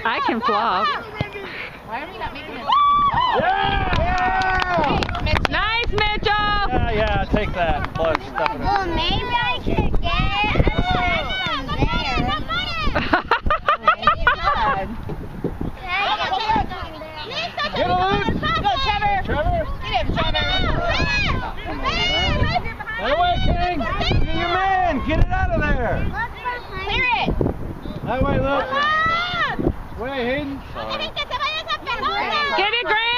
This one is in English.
I can flop. Why are we not making a freaking ball? Yeah! Nice, Mitchell! Yeah, take that. Clutch stuff in it. Well, maybe I could get a check from there. Get a loose! Go, Trevor! Trevor! Get him, Trevor! That way, King! Get your man! Get it out of there! Clear it! That way, look! Way, Hayden! Get it, Grant!